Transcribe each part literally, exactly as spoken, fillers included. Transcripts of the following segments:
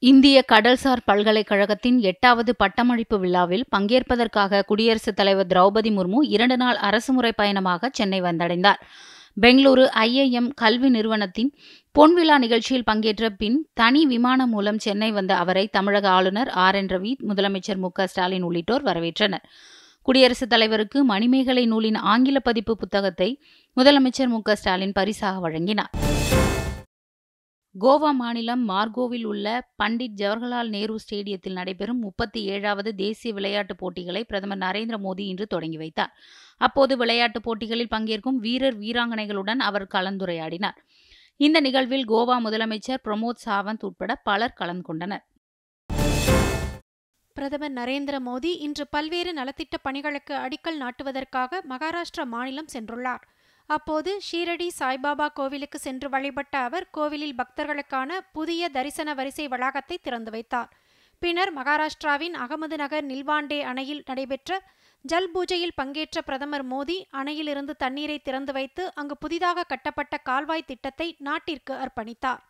இந்திய கடல்சார் பல்கலைக்கழகத்தின் எட்டாவது பட்டமளிப்பு விழாவில் பங்கேற்பதற்காக குடியரசுத் தலைவர் திரௌபதி முர்மு இரண்டு நாள் அரசுமுறை பயணமாக சென்னை வந்தடைந்தார். பெங்களூரு ஐஐஎம் கல்வி நிறுவனத்தின் பொன்விழா நிகழ்ச்சியில் பங்கேற்ற பின் தனி விமானம் மூலம் சென்னை வந்த அவரை தமிழக ஆளுநர் ஆர் என் ரவி, முதலமைச்சர் மு க ஸ்டாலின் உள்ளிட்டோர் வரவேற்றனர். குடியரசுத் தலைவருக்கு மணிமேகலை நூலின் ஆங்கில பதிப்பு புத்தகத்தை முதலமைச்சர் மு க ஸ்டாலின் பரிசாக வழங்கினார். கோவா மாநிலம் மார்கோவில் உள்ள பண்டிட் ஜவஹர்லால் நேரு ஸ்டேடியத்தில் நடைபெறும் முப்பத்தி ஏழாவது தேசிய விளையாட்டுப் போட்டிகளை பிரதமர் நரேந்திர மோடி இன்று தொடங்கி வைத்தார். அப்போது விளையாட்டுப் போட்டிகளில் பங்கேற்கும் வீரர் வீராங்கனைகளுடன் அவர் கலந்துரையாடினார். இந்த நிகழ்வில் கோவா முதலமைச்சர் பிரமோத் சாவந்த் உட்பட பலர் கலந்து கொண்டனர். பிரதமர் நரேந்திர மோடி இன்று பல்வேறு நலத்திட்ட பணிகளுக்கு அடிக்கல் நாட்டுவதற்காக மகாராஷ்டிரா மாநிலம் சென்றுள்ளார். அப்போது ஷீரடி சாய்பாபா கோவிலுக்கு சென்று வழிபட்ட அவர் கோவிலில் பக்தர்களுக்கான புதிய தரிசன வரிசை வளாகத்தை திறந்து வைத்தார். பின்னர் மகாராஷ்டிராவின் அகமது நகர் நில்வாண்டே அணையில் நடைபெற்ற ஜல் பூஜையில் பங்கேற்ற பிரதமர் மோடி அணையிலிருந்து தண்ணீரை திறந்து வைத்து அங்கு புதிதாக கட்டப்பட்ட கால்வாய் திட்டத்தை நாட்டிற்கு அர்ப்பணித்தார்.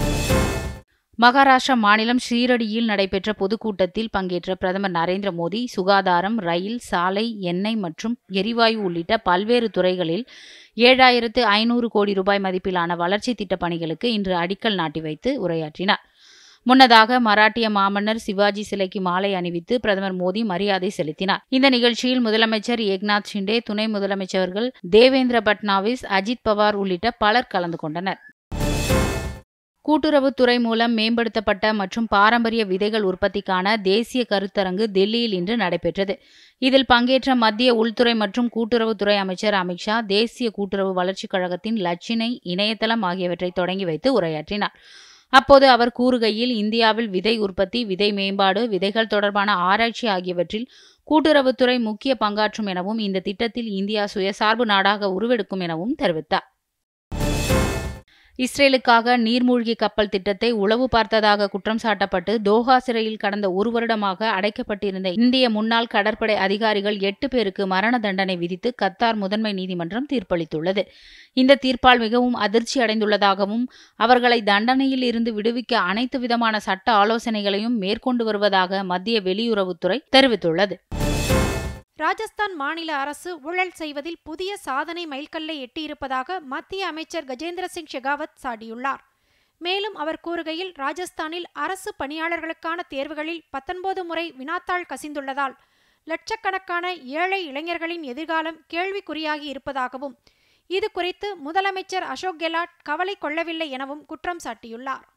மகாராஷ்டிரா மாநிலம் ஷீரடியில் நடைபெற்ற பொதுக்கூட்டத்தில் பங்கேற்ற பிரதமர் நரேந்திர மோடி சுகாதாரம், ரயில், சாலை, எண்ணெய் மற்றும் எரிவாயு உள்ளிட்ட பல்வேறு துறைகளில் ஏழாயிரத்து ஐநூறு கோடி ரூபாய் மதிப்பிலான வளர்ச்சி திட்டப் பணிகளுக்கு இன்று அடிக்கல் நாட்டி வைத்து உரையாற்றினார். முன்னதாக மராட்டிய மாமன்னர் சிவாஜி சிலைக்கு மாலை அணிவித்து பிரதமர் மோடி மரியாதை செலுத்தினார். இந்த நிகழ்ச்சியில் முதலமைச்சர் ஏக்நாத் ஷிண்டே, துணை முதலமைச்சர்கள் தேவேந்திர பட்னாவிஸ், அஜித் பவார் உள்ளிட்ட பலர் கலந்து கொண்டனர். கூட்டுறவுத்துறை மூலம் மேம்படுத்தப்பட்ட மற்றும் பாரம்பரிய விதைகள் உற்பத்திக்கான தேசிய கருத்தரங்கு டெல்லியில் இன்று நடைபெற்றது. இதில் பங்கேற்ற மத்திய உள்துறை மற்றும் கூட்டுறவுத்துறை அமைச்சர் அமித்ஷா தேசிய கூட்டுறவு வளர்ச்சிக் கழகத்தின் லட்சினை, இணையதளம் ஆகியவற்றை தொடங்கி வைத்து உரையாற்றினார். அப்போது அவர் கூறுகையில், இந்தியாவில் விதை உற்பத்தி, விதை மேம்பாடு, விதைகள் தொடர்பான ஆராய்ச்சி ஆகியவற்றில் கூட்டுறவுத்துறை முக்கிய பங்காற்றும் எனவும் இந்த திட்டத்தில் இந்தியா சுயசார்பு நாடாக உருவெடுக்கும் எனவும் தெரிவித்தார். இஸ்ரேலுக்காக நீர்மூழ்கி கப்பல் திட்டத்தை உளவு பார்த்ததாக குற்றம் சாட்டப்பட்டு தோஹா சிறையில் கடந்த ஒரு வருடமாக அடைக்கப்பட்டிருந்த இந்திய முன்னாள் கடற்படை அதிகாரிகள் எட்டு பேருக்கு மரண தண்டனை விதித்து கத்தார் முதன்மை நீதிமன்றம் தீர்ப்பளித்துள்ளது. இந்த தீர்ப்பால் மிகவும் அதிர்ச்சி அடைந்துள்ளதாகவும் அவர்களை தண்டனையில் இருந்து விடுவிக்க அனைத்து விதமான சட்ட ஆலோசனைகளையும் மேற்கொண்டு வருவதாக மத்திய வெளியுறவுத்துறை தெரிவித்துள்ளது. ராஜஸ்தான் மாநில அரசு ஊழல் செய்வதில் புதிய சாதனை மைல்கல்லை எட்டியிருப்பதாக மத்திய அமைச்சர் கஜேந்திர சிங் ஷெகாவத் சாடியுள்ளார். மேலும் அவர் கூறுகையில், ராஜஸ்தானில் அரசு பணியாளர்களுக்கான தேர்வுகளில் பத்தொன்பது முறை வினாத்தாள் கசிந்துள்ளதால் லட்சக்கணக்கான ஏழை இளைஞர்களின் எதிர்காலம் கேள்விக்குறியாகி இருப்பதாகவும் இது குறித்து முதலமைச்சர் அசோக் கெலாட் கவலை கொள்ளவில்லை எனவும் குற்றம் சாட்டியுள்ளார்.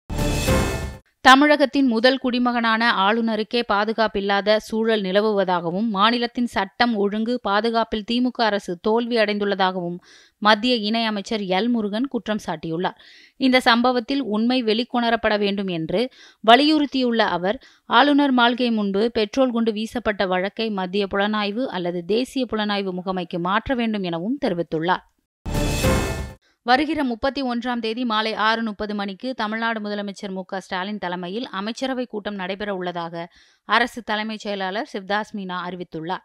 தமிழகத்தின் முதல் குடிமகனான ஆளுநருக்கே பாதுகாப்பில்லாத சூழல் நிலவுவதாகவும் மாநிலத்தின் சட்டம் ஒழுங்கு பாதுகாப்பில் திமுக அரசு தோல்வி அடைந்துள்ளதாகவும் மத்திய இணையமைச்சர் எல் முருகன் குற்றம் சாட்டியுள்ளார். இந்த சம்பவத்தில் உண்மை வெளிக்கொணரப்பட வேண்டும் என்று வலியுறுத்தியுள்ள அவர், ஆளுநர் மாளிகை முன்பு பெட்ரோல் குண்டு வீசப்பட்ட வழக்கை மத்திய புலனாய்வு அல்லது தேசிய புலனாய்வு முகமைக்கு மாற்ற வேண்டும் எனவும் தெரிவித்துள்ளார். வருகிற முப்பத்தி ஒன்றாம் தேதி மாலை ஆறு முப்பது மணிக்கு தமிழ்நாடு முதலமைச்சர் மு க ஸ்டாலின் தலைமையில் அமைச்சரவை கூட்டம் நடைபெற உள்ளதாக அரசு தலைமைச் செயலாளர் சிவ்தாஸ் மீனா அறிவித்துள்ளார்.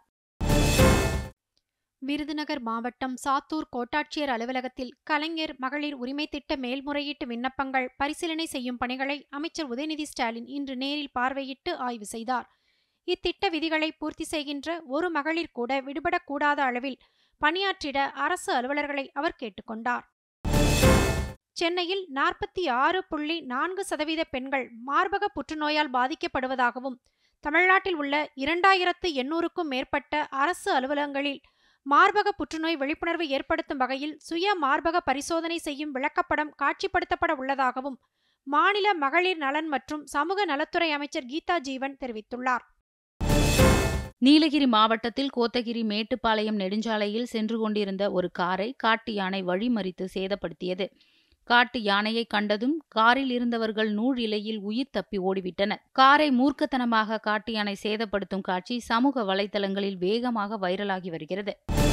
விருதுநகர் மாவட்டம் சாத்தூர் கோட்டாட்சியர் அலுவலகத்தில் கலைஞர் மகளிர் உரிமை திட்ட மேல்முறையீட்டு விண்ணப்பங்கள் பரிசீலனை செய்யும் பணிகளை அமைச்சர் உதயநிதி ஸ்டாலின் இன்று நேரில் பார்வையிட்டு ஆய்வு செய்தார். இத்திட்ட விதிகளை பூர்த்தி செய்கின்ற ஒரு மகளிர் கூட விடுபடக்கூடாத அளவில் பணியாற்றிட அரசு அலுவலர்களை அவர் கேட்டுக்கொண்டார். சென்னையில் நாற்பத்தி ஆறு புள்ளி நான்கு சதவீத பெண்கள் மார்பக புற்றுநோயால் பாதிக்கப்படுவதாகவும் தமிழ்நாட்டில் உள்ள இரண்டாயிரத்து எண்ணூறுக்கும் மேற்பட்ட அரசு அலுவலகங்களில் மார்பக புற்றுநோய் விழிப்புணர்வு ஏற்படுத்தும் வகையில் சுய மார்பக பரிசோதனை செய்யும் விளக்கப்படம் காட்சிப்படுத்தப்பட உள்ளதாகவும் மாநில மகளிர் நலன் மற்றும் சமூக நலத்துறை அமைச்சர் கீதா ஜீவன் தெரிவித்துள்ளார். நீலகிரி மாவட்டத்தில் கோத்தகிரி மேட்டுப்பாளையம் நெடுஞ்சாலையில் சென்று கொண்டிருந்த ஒரு காரை காட்டு யானை வழிமறித்து சேதப்படுத்தியது. காட்டு யானையை கண்டதும் காரில் இருந்தவர்கள் நூல் இலையில் உயிர் தப்பி ஓடிவிட்டனர். காரை மூர்க்கத்தனமாக காட்டு யானை சேதப்படுத்தும் காட்சி சமூக வலைதளங்களில் வேகமாக வைரலாகி வருகிறது.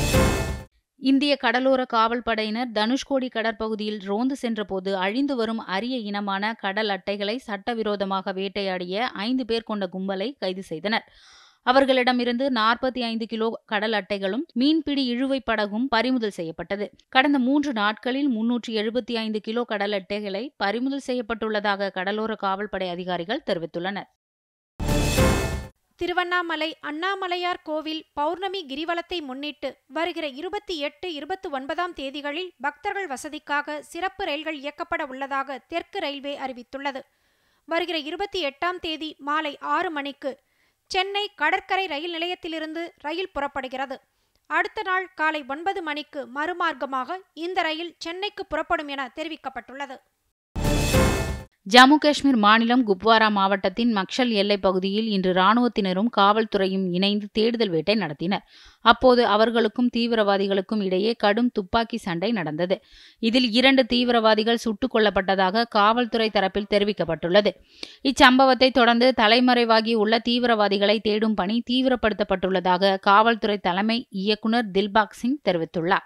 இந்திய கடலோர காவல் படையினர் தனுஷ்கோடி கடற்பகுதியில் ரோந்து சென்றபோது அழிந்து வரும் அரிய இனமான கடல் அட்டைகளை சட்டவிரோதமாக வேட்டையாடிய ஐந்து பேர் கொண்ட கும்பலை கைது செய்தனர். அவர்களிடமிருந்து நாற்பத்தி ஐந்து கிலோ கடல் அட்டைகளும் மீன்பிடி இழுவை படகும் பறிமுதல் செய்யப்பட்டது. கடந்த மூன்று நாட்களில் முன்னூற்று எழுபத்தி ஐந்து கிலோ கடல் அட்டைகளை பறிமுதல் செய்யப்பட்டுள்ளதாக கடலோர காவல்படை அதிகாரிகள் தெரிவித்துள்ளனர். திருவண்ணாமலை அண்ணாமலையார் கோவில் பௌர்ணமி கிரிவலத்தை முன்னிட்டு வருகிற இருபத்தி எட்டு இருபத்தி ஒன்பதாம் தேதிகளில் பக்தர்கள் வசதிக்காக சிறப்பு ரயில்கள் இயக்கப்பட உள்ளதாக தெற்கு ரயில்வே அறிவித்துள்ளது. வருகிற இருபத்தி எட்டாம் தேதி மாலை ஆறு மணிக்கு சென்னை கடற்கரை ரயில் நிலையத்திலிருந்து ரயில் புறப்படுகிறது. அடுத்த நாள் காலை ஒன்பது மணிக்கு மறுமார்க்கமாக இந்த ரயில் சென்னைக்கு புறப்படும் என தெரிவிக்கப்பட்டுள்ளது. ஜம்மு காஷ்மீர் மாநிலம் குப்வாரா மாவட்டத்தின் மக்ஷல் எல்லைப் பகுதியில் இன்று இராணுவத்தினரும் காவல்துறையும் இணைந்து தேடுதல் வேட்டை நடத்தினர். அப்போது அவர்களுக்கும் தீவிரவாதிகளுக்கும் இடையே கடும் துப்பாக்கி சண்டை நடந்தது. இதில் இரண்டு தீவிரவாதிகள் சுட்டுக் கொல்லப்பட்டதாக காவல்துறை தரப்பில் தெரிவிக்கப்பட்டுள்ளது. இச்சம்பவத்தை தொடர்ந்து தலைமறைவாகியுள்ள தீவிரவாதிகளை தேடும் பணி தீவிரப்படுத்தப்பட்டுள்ளதாக காவல்துறை தலைமை இயக்குநர் தில்பாக் சிங் தெரிவித்துள்ளார்.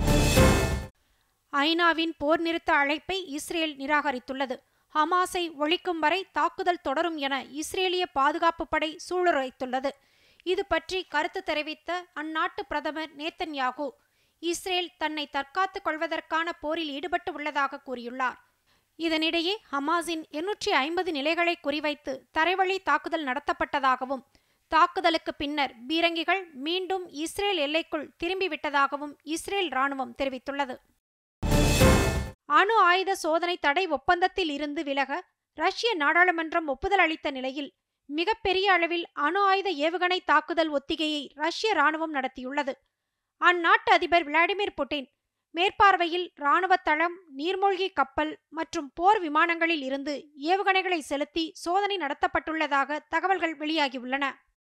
ஐநாவின் போர் நிறுத்த அழைப்பை இஸ்ரேல் நிராகரித்துள்ளது. ஹமாஸை ஒழிக்கும் வரை தாக்குதல் தொடரும் என இஸ்ரேலிய பாதுகாப்பு படை சூளுரைத்துள்ளது. இது பற்றி கருத்து தெரிவித்த அந்நாட்டு பிரதமர் நேத்தன்யாகு இஸ்ரேல் தன்னை தற்காத்துக் கொள்வதற்கான போரில் ஈடுபட்டு உள்ளதாக கூறியுள்ளார். இதனிடையே ஹமாஸின் எண்ணூற்றி ஐம்பது நிலைகளை குறிவைத்து தரைவழி தாக்குதல் நடத்தப்பட்டதாகவும் தாக்குதலுக்கு பின்னர் பீரங்கிகள் மீண்டும் இஸ்ரேல் எல்லைக்குள் திரும்பிவிட்டதாகவும் இஸ்ரேல் இராணுவம் தெரிவித்துள்ளது. அணு ஆயுத சோதனை தடை ஒப்பந்தத்தில் இருந்து விலக ரஷ்ய நாடாளுமன்றம் ஒப்புதல் அளித்த நிலையில் மிகப்பெரிய அளவில் அணு ஆயுத ஏவுகணை தாக்குதல் ஒத்திகையை ரஷ்ய இராணுவம் நடத்தியுள்ளது. அந்நாட்டு அதிபர் விளாடிமிர் புட்டின் மேற்பார்வையில் இராணுவ தளம், நீர்மூழ்கி கப்பல் மற்றும் போர் விமானங்களில் இருந்து ஏவுகணைகளை செலுத்தி சோதனை நடத்தப்பட்டுள்ளதாக தகவல்கள் வெளியாகியுள்ளன.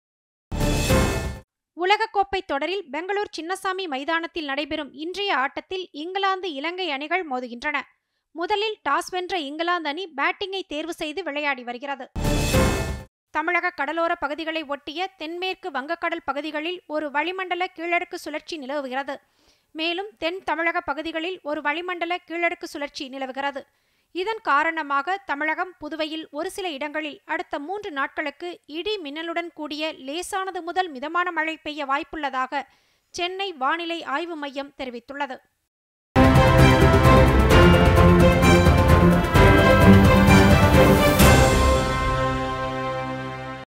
உலகக்கோப்பை தொடரில் பெங்களூர் சின்னசாமி மைதானத்தில் நடைபெறும் இன்றைய ஆட்டத்தில் இங்கிலாந்து இலங்கை அணிகள் மோதுகின்றன. முதலில் டாஸ் வென்ற இங்கிலாந்து அணி பேட்டிங்கை தேர்வு செய்து விளையாடி வருகிறது. தமிழக கடலோர பகுதிகளை ஒட்டிய தென்மேற்கு வங்கக்கடல் பகுதிகளில் ஒரு வளிமண்டல கீழடுக்கு சுழற்சி நிலவுகிறது. மேலும் தென் தமிழக பகுதிகளில் ஒரு வளிமண்டல கீழடுக்கு சுழற்சி நிலவுகிறது. இதன் காரணமாக தமிழகம், புதுவையில் ஒரு சில இடங்களில் அடுத்த மூன்று நாட்களுக்கு இடி மின்னலுடன் கூடிய லேசானது முதல் மிதமான மழை பெய்ய வாய்ப்புள்ளதாக சென்னை வானிலை ஆய்வு மையம் தெரிவித்துள்ளது.